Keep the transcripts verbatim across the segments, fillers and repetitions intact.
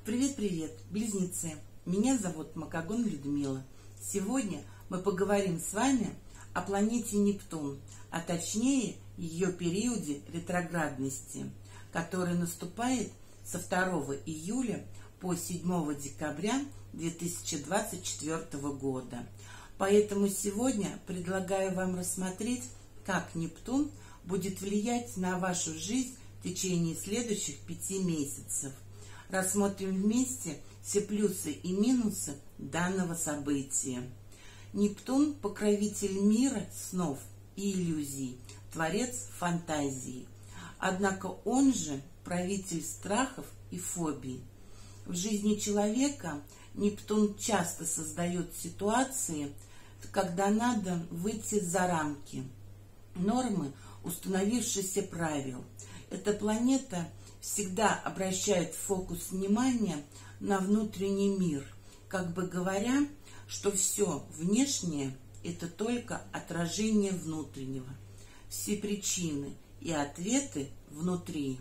Привет-привет, близнецы! Меня зовут Макогон Людмила. Сегодня мы поговорим с вами о планете Нептун, а точнее ее периоде ретроградности, который наступает со второго июля по седьмого декабря две тысячи двадцать четвёртого года. Поэтому сегодня предлагаю вам рассмотреть, как Нептун будет влиять на вашу жизнь в течение следующих пяти месяцев. Рассмотрим вместе все плюсы и минусы данного события. Нептун – покровитель мира, снов и иллюзий, творец фантазии. Однако он же правитель страхов и фобий. В жизни человека Нептун часто создает ситуации, когда надо выйти за рамки нормы установившихся правил. Эта планета всегда обращает фокус внимания на внутренний мир, как бы говоря, что все внешнее – это только отражение внутреннего. Все причины и ответы внутри.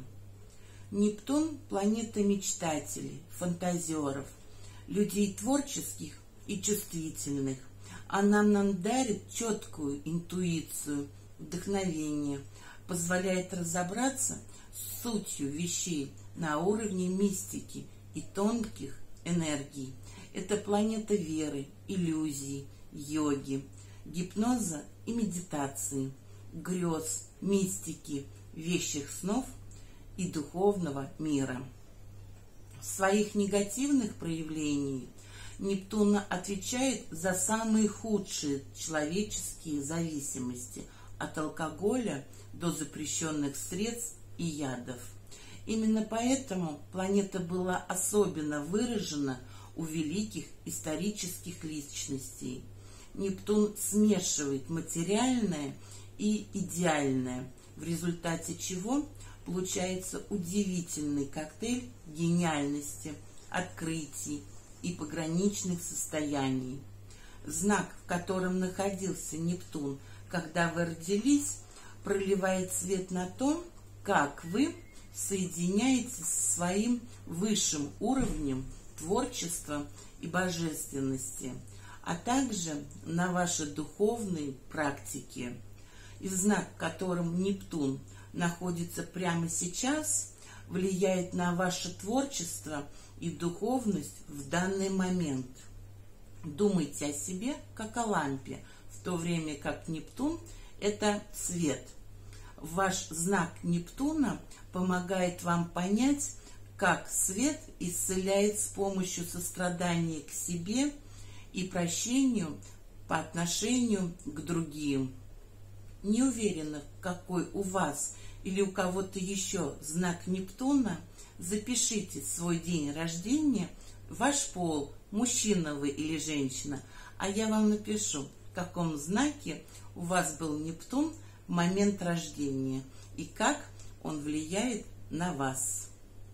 Нептун – планета мечтателей, фантазеров, людей творческих и чувствительных. Она нам дарит четкую интуицию, вдохновение, позволяет разобраться с сутью вещей на уровне мистики и тонких энергий. Это планета веры, иллюзий, йоги, гипноза и медитации, грез, мистики, вещих снов и духовного мира. В своих негативных проявлениях Нептун отвечает за самые худшие человеческие зависимости – от алкоголя до запрещенных средств и ядов. Именно поэтому планета была особенно выражена у великих исторических личностей. Нептун смешивает материальное и идеальное, в результате чего получается удивительный коктейль гениальности, открытий и пограничных состояний. Знак, в котором находился Нептун, когда вы родились, проливает свет на то, как вы соединяетесь со своим высшим уровнем творчества и божественности, а также на ваши духовные практики. И знак, в котором Нептун находится прямо сейчас, влияет на ваше творчество и духовность в данный момент. Думайте о себе как о лампе, в то время как Нептун – это свет. Ваш знак Нептуна помогает вам понять, как свет исцеляет с помощью сострадания к себе и прощению по отношению к другим. Не уверена, какой у вас или у кого-то еще знак Нептуна, запишите свой день рождения, ваш пол, мужчина вы или женщина, а я вам напишу, в каком знаке у вас был Нептун в момент рождения и как он влияет на вас.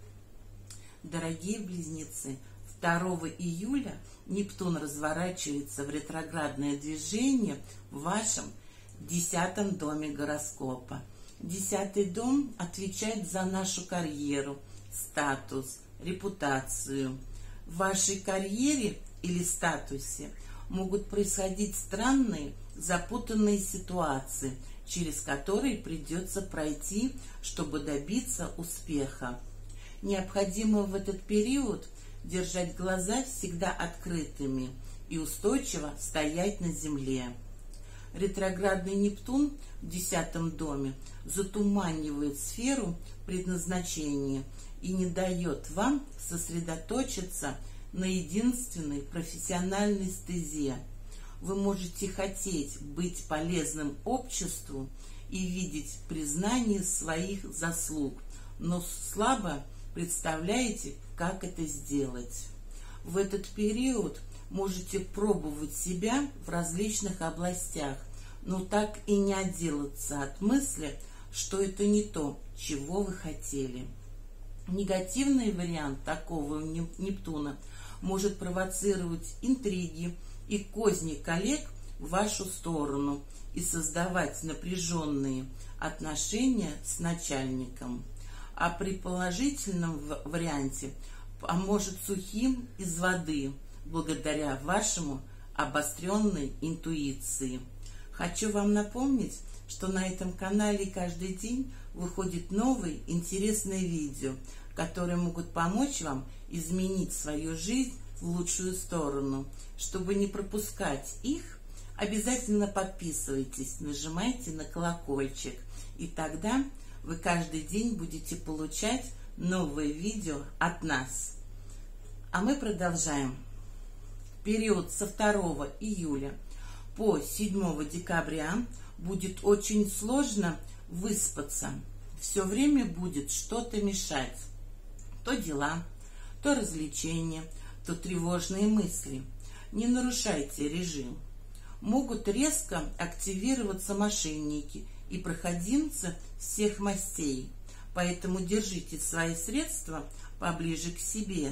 Дорогие близнецы, второго июля Нептун разворачивается в ретроградное движение в вашем десятом доме гороскопа. Десятый дом отвечает за нашу карьеру, статус, репутацию. В вашей карьере или статусе могут происходить странные, запутанные ситуации, через которые придется пройти, чтобы добиться успеха. Необходимо в этот период держать глаза всегда открытыми и устойчиво стоять на земле. Ретроградный Нептун в десятом доме затуманивает сферу предназначения и не дает вам сосредоточиться на единственной профессиональной стезе. Вы можете хотеть быть полезным обществу и видеть признание своих заслуг, но слабо представляете, как это сделать. В этот период можете пробовать себя в различных областях, но так и не отделаться от мысли, что это не то, чего вы хотели. Негативный вариант такого Нептуна может провоцировать интриги и козни коллег в вашу сторону и создавать напряженные отношения с начальником. А при положительном варианте поможет сухим из воды, благодаря вашему обостренной интуиции. Хочу вам напомнить, что на этом канале каждый день выходит новые интересные видео, которые могут помочь вам изменить свою жизнь в лучшую сторону. Чтобы не пропускать их, обязательно подписывайтесь, нажимайте на колокольчик, и тогда вы каждый день будете получать новые видео от нас. А мы продолжаем. Период со второго июля по седьмого декабря будет очень сложно выспаться. Все время будет что-то мешать. То дела, то развлечения, то тревожные мысли. Не нарушайте режим. Могут резко активироваться мошенники и проходимцы всех мастей. Поэтому держите свои средства поближе к себе.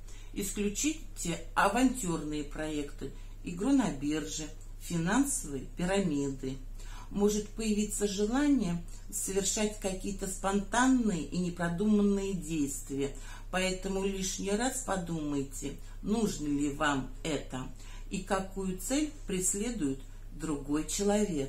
Исключите авантюрные проекты, игру на бирже, финансовые пирамиды. Может появиться желание совершать какие-то спонтанные и непродуманные действия, поэтому лишний раз подумайте, нужно ли вам это и какую цель преследует другой человек.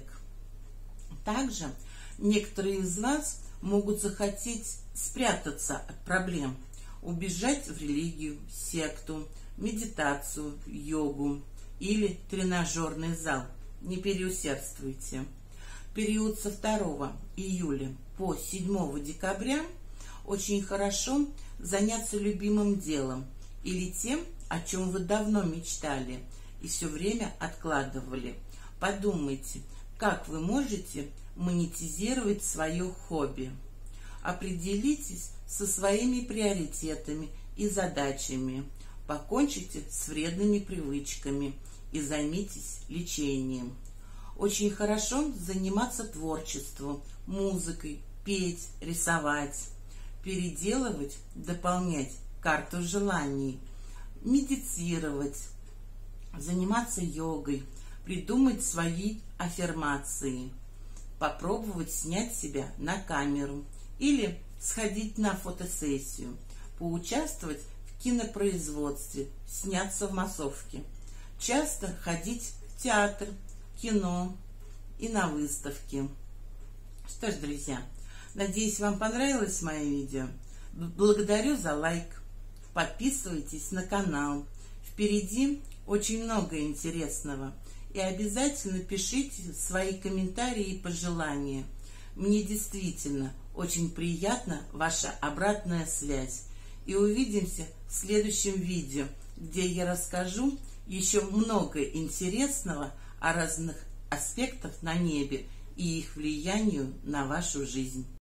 Также некоторые из вас могут захотеть спрятаться от проблем, убежать в религию, секту, медитацию, йогу или тренажерный зал. Не переусердствуйте. Период со второго июля по седьмого декабря очень хорошо заняться любимым делом или тем, о чем вы давно мечтали и все время откладывали. Подумайте, как вы можете монетизировать свое хобби. Определитесь со своими приоритетами и задачами. Покончите с вредными привычками и займитесь лечением. Очень хорошо заниматься творчеством, музыкой, петь, рисовать, переделывать, дополнять карту желаний, медитировать, заниматься йогой, придумать свои аффирмации, попробовать снять себя на камеру или сходить на фотосессию, поучаствовать в кинопроизводстве, сняться в массовке, часто ходить в театр, кино и на выставки. Что ж, друзья, надеюсь, вам понравилось мое видео. Благодарю за лайк. Подписывайтесь на канал. Впереди очень много интересного. И обязательно пишите свои комментарии и пожелания. Мне действительно очень приятна ваша обратная связь. И увидимся в следующем видео, где я расскажу еще много интересного о разных аспектах на небе и их влиянию на вашу жизнь.